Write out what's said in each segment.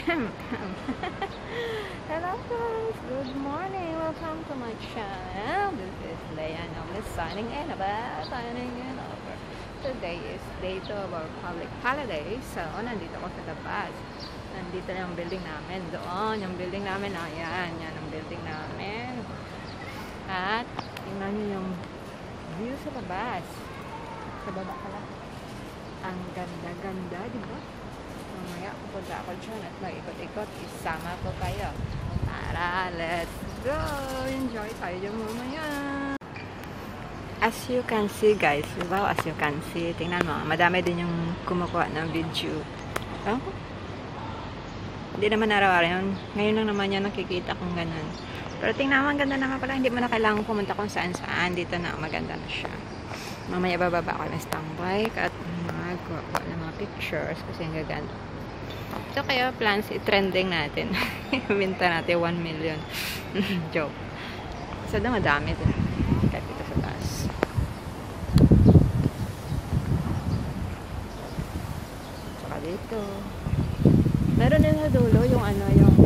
Hello guys, good morning. Welcome to my channel. This is Leia Nobles signing in over. Today is day 2 of our public holiday. So, nandito ako sa labas. Nandito na yung building namin. Doon, yung building namin. Ayan, yan ang building namin. At, tingnan nyo yung view sa labas. Sa baba pala. Ang ganda-ganda, di ba? Mamaya pupunta ako dyan at mag-ikot-ikot. Isama ko kayo. Tara, let's go! Enjoy tayo dyan mamaya. As you can see guys, diba? As you can see, tingnan mo, madami din yung kumukuha ng video. Oh? Hindi naman araw-araw yun. Ngayon lang naman yan nakikita kong ganun. Pero tingnan mo, ang ganda naman pala. Hindi mo na kailangan pumunta kung saan-saan. Dito na, maganda na siya. Mamaya bababa ako ng standby at magkuha ng mga pictures kasi ang gaganda. So kaya plans i-trending natin. Ibenta natin 1 million. Joke. So na madami din. Kahit dito sa taas. Saka dito. Meron din sa dulo yung ano yung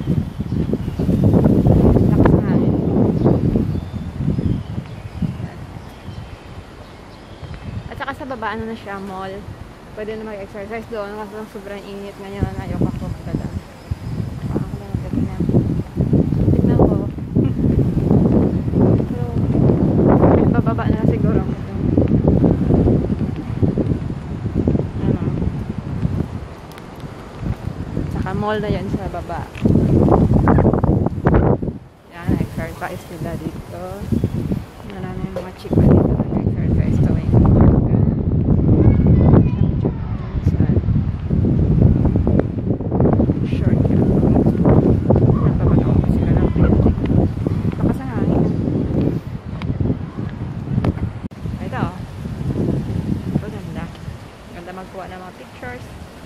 nakasahin. At saka sa baba ano na siya, mall. Pwede na mag-exercise doon kasi sobrang init ngayon. Ayoko ako magdala. Parang ko lang nagkaginan. Tignan ko. So, bababa na siguro ako. Ano. Saka mall na yun sa baba. Yan, exercise nila dito. Maraming mga chika dito nag-exercise tuwing umaga. Magkuha ng mga pictures.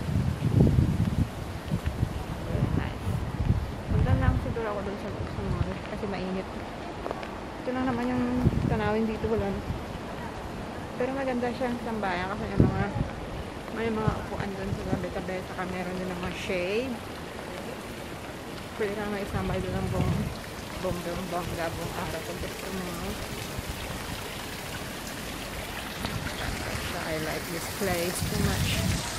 Very nice. Punta lang siguro ako dun sa mall kasi mainit. Ito lang naman yung tanawin dito, wala. Pero maganda siyang tambayan kasi may mga upuan dun sa tabi-tabi, saka meron din ng mga shade. Pwede kang maisambay dun ng bongga, buong araw kung gusto mo. I like this place too much.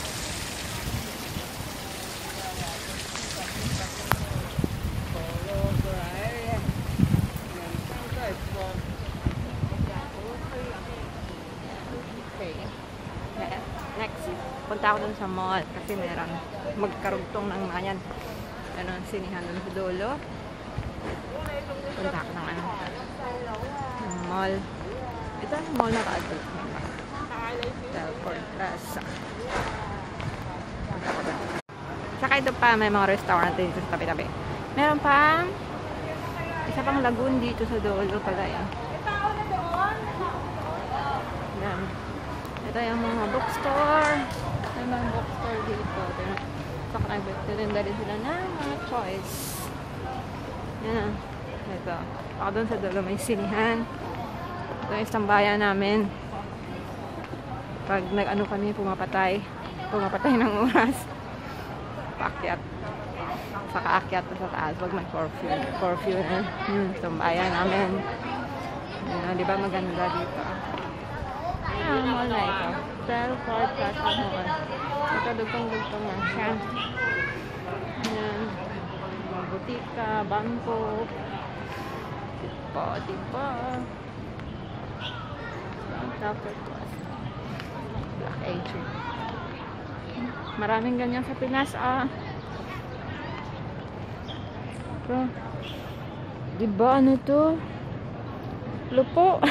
Okay. Next, punta ako dun sa mall kasi meron magkarugtong ng mga yan. Ano, sinihan dun sa dulo. Punta ako ng ano, ng mall. Ito ang mall na ka-adult. Telford Plaza. Saka ito pa, may mga restaurant dito sa tabi-tabi. Meron pa isa pang lagoon dito sa dulo pala yan. Yan. Ito yung mga bookstore. May mga bookstore dito. Saka nagtitinda din sila ng mga choice. Yan. Ito. Saka doon sa dulo may sinihan. Ito yung istambayan namin. Pag nag-ano kami, pumapatay ng oras. Paakyat. Saka akyat sa taas. Wag may curfew na. Tumbayan namin. Yan, di ba maganda dito? Ayan, mall na ito. Telford Plaza Mall. Ito, dugtong-dugtong na siya. Yan. Mga butika, bangko. Diba? Telford Plaza. Black Age. Maraming ganyan sa Pinas, So, diba ano to? Lupo.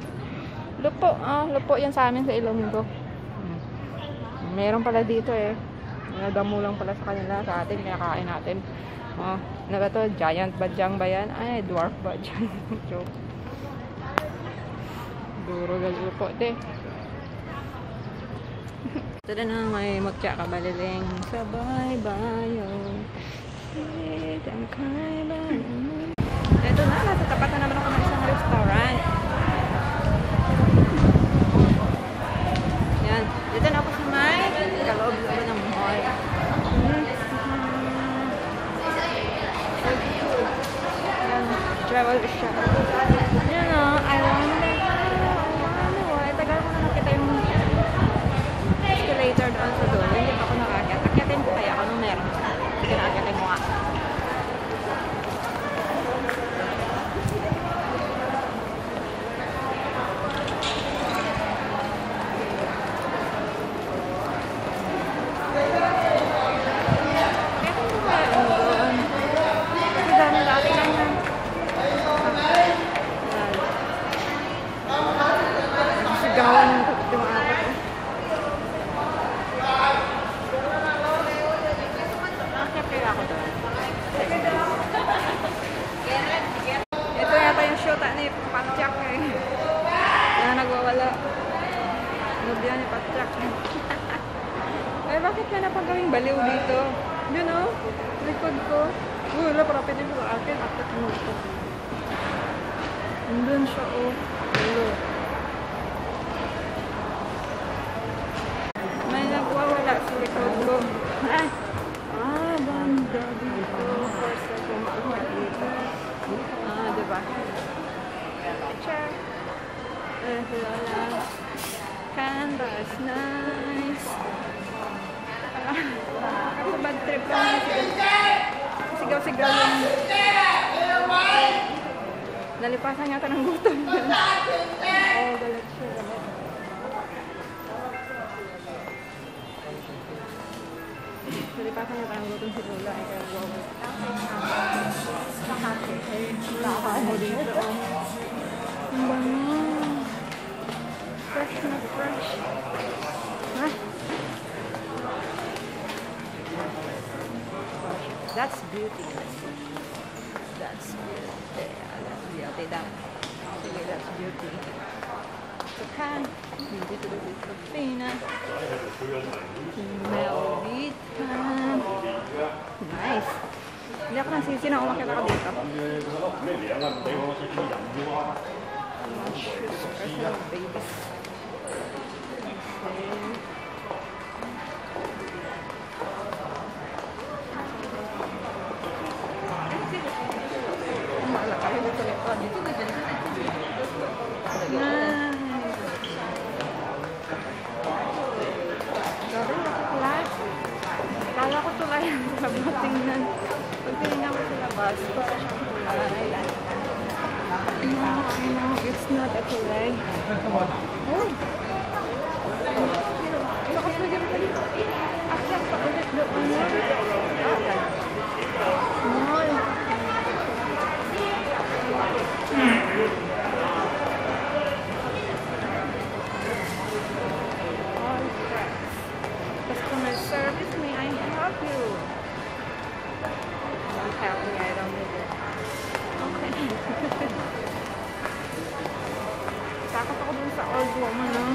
Lupo yan sa amin sa Ilonggo. Meron pala dito Nagdamo lang pala sa kanila, sa atin, kinakain natin. Ano ba to? Giant badyang ba yan? Ay, dwarf badyang. Joke. Duro gal lupo, Ito na may magtsaka-baliling sa baybayon. Ito na, nasa tapat na naman ako ng isang restaurant. Yan. Dito na ako sa may kaloob-loob ng mall. travel shop. You know, I wonder, why? Tagal ko na nakita yung escalator doon sa dulo. Hindi pa ako nakakit. Akyatin ko kaya ako nung meron. Sige na, akyatin mo nga. Ito yata yung shoot ni Patchak eh. Kaya nagwawala. Nubya ni Patchak. Ay, bakit ka napagawing baliw dito? You know? Likod ko. Wala, parapin din sa akin. Akit mo ito. Nandun siya, oh. Hello. May nagwawala sa likod ko. Banda dito. For second ko dito. Diba? Picture. Lola. Canvas. Nice. Ako bad trip ko na sigaw-sigaw yung nalipasan yata ng gutom. Oh, galat siya. Nalipasan yata ng gutom si Lola. Ay kaya wow. Laka mo dito. Ang bango. Fresh na fresh. Ha? That's beauty. That's beauty. That's beauty. That's beauty. So can beauty to the Filipina. Melvita. Nice. Hindi ako nansisi na umakit ako dito. Special babies. Kala ko tulay ang tingnan. Pag tinignan ko sa labas, ito pa siyang tulay. No, it's not a tulay. Oh! Baka pwede mo pala. Akyat pa ulit doon. Small. All cracks. Customer service, may I help you? Don't help me, I don't need it. Okay. Takot ako dun sa old woman, no?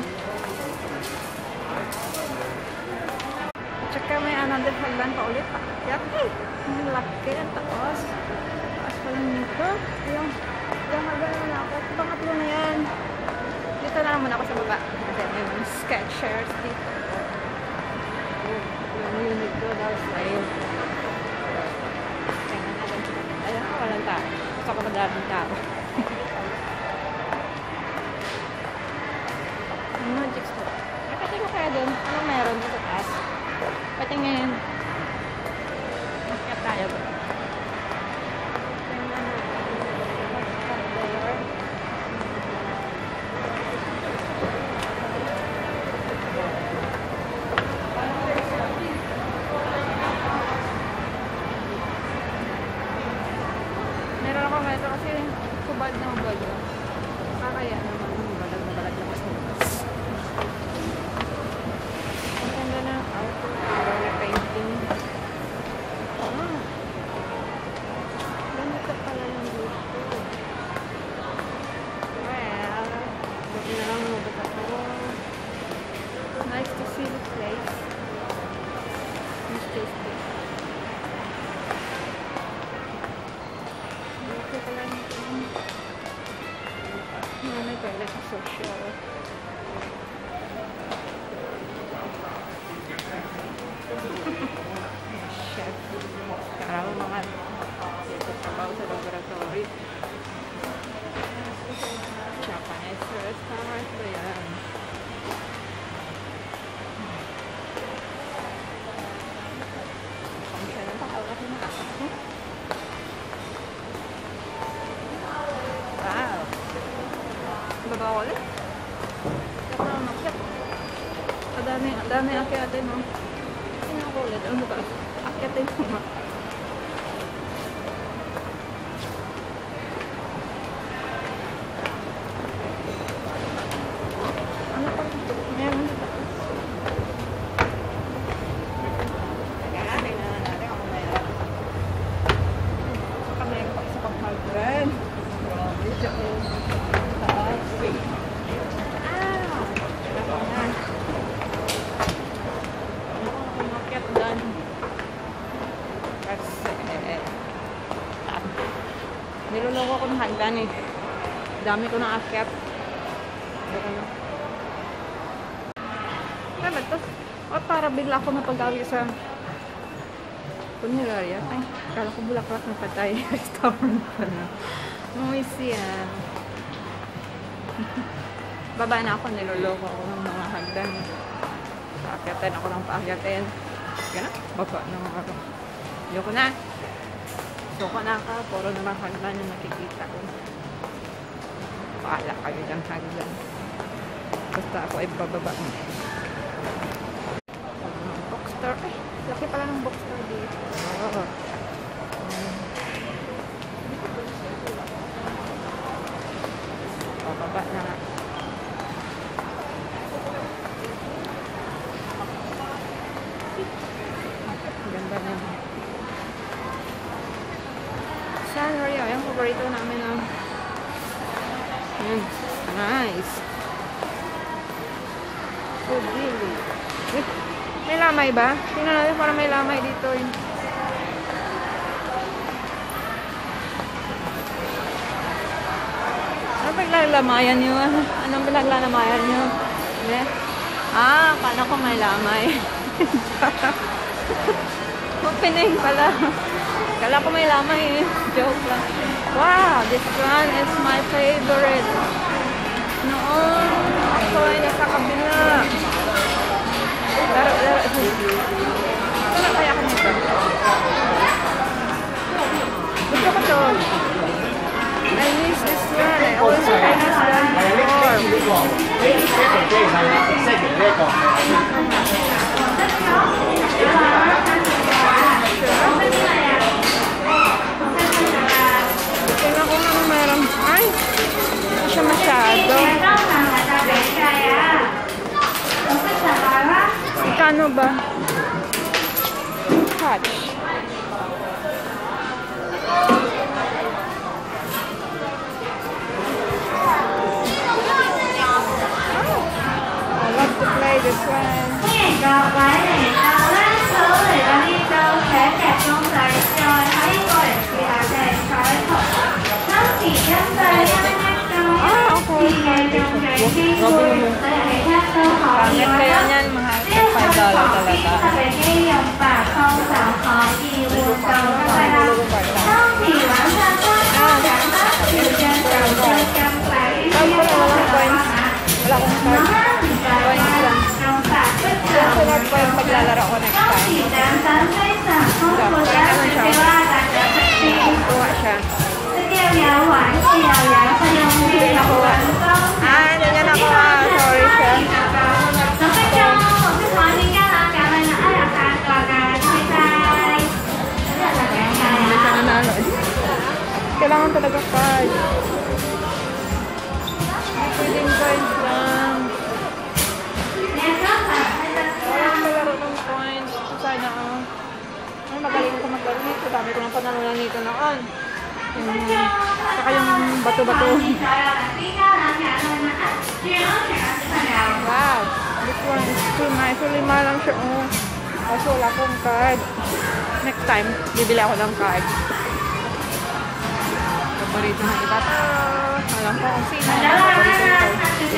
Tsaka may another hagdan pa ulit. Pakyat. Ang laki, ang taas. Taas pa lang nito. Yung hagdan na ako. Pangatlo na yan. Dito na naman ako sa baba. Kasi may mga Skechers dito. Yung unit ko daw sa'yo. Tingnan natin. Ayun ako, walang tao. Gusto ko magdaming tao. Magic store. Nakating ko kaya doon. Anong meron dito taas? Patingin. Makikat tayo ba? Tingnan natin. Meron ako metro kasi kubad na hubad. Kaya naman balag na balag na mas bukas. Ang ganda na outdoor painting. Ganito pala yung gusto. Well, buti na lang mabot ako. Nice to see the place. It's tasty. Okay pala nito. May toilet sa social. Chef. Karaw mga dito trabaho sa laboratory. Japanese restaurant ba yan? Kung siya nang pakawala ko na ako. Wow! Baba ko ulit. Ako na makyat. Ang dami akyatin mo. Sino ako ulit? Ano ba? Akyatin mo ma. Ano pa? Meron dito. Tingnan na natin kung mayroon. Saka mayroon pa isa pang hagran. Grabe siya ko. Taas. Niloloko ko ng hagdan eh. Dami ko ng akyat. Ano ba ito? O para bigla ako napagawi sa Punerarya. Ay, kala ko bulaklak na patay. Restaurant pa na. Noisy yan. Baba na ako, niloloko ko ng mga hagdan. Paakyatin ako ng paakyatin. Yan na, baba na mga ako. Ayoko na. Suko na ka, puro naman hagdan yung nakikita ko. Paala kayo ng hagdan. Basta ako ay bababa mo. Bookstore. Ay, laki pala ng bookstore dito. Oh. Bababa na nga. Ganda na. Sanrio, yung paborito namin ng nice. Pugili. May lamay ba? Tingnan natin para may lamay dito. Ano paglalamayan nyo? Anong pinaglalamayan nyo? Ah, paano kung may lamay? Opening pala. Kala ko may lamay eh. Joke lang. Wow, this one is my favorite. Noon, ako ay nasa kabila. Laro. Laro kaya ako nito. Gusto ko to. I miss this one. I always play this one before. Tingnan ko nga meron. Ay, hindi siya masyado. Ikano ba? Catch. I love to play this one. Pangit kaya niyan, mahal. $5 talaga. Wala akong card. Coins lang. Sunod po yung paglalaro ko next time. Kuha siya. Hindi nakuha. Hindi niya nakuha. Sorry siya. Hindi siya nanalo. Kailangan talaga card. Pwedeng coins lang. Walang palaro ng coins. Sana ay magaling ko maglaro nito. Dami ko ng panalunan nito noon. Saka yung bato-bato. Wow, this one is too nice. So, 5 lang siya. Kaso wala akong card. Next time, bibili ako ng card. Paborito ng iba. Alam ko kung sino yung paborito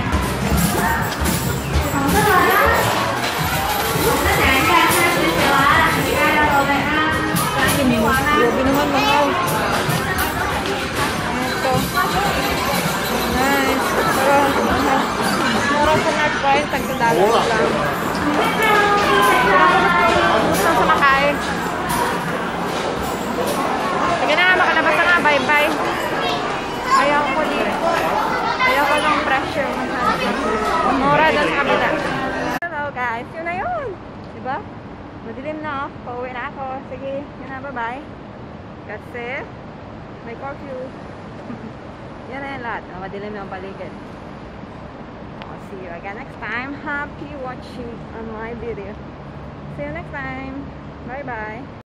ko. Gusto sa makain. Sige na, makalabas na nga. Bye-bye. Ayaw ko dito. Ayaw ko ng pressure. Mura doon sa kabila. Hello guys, yun na yun. Diba? Madilim na. Pauwi na ako. Sige, yun na. Bye-bye. Kasi may curfew. Yan na yung lahat. Madilim na ang paligid. I'll see you again next time. Happy watching on my video. See you next time. Bye bye.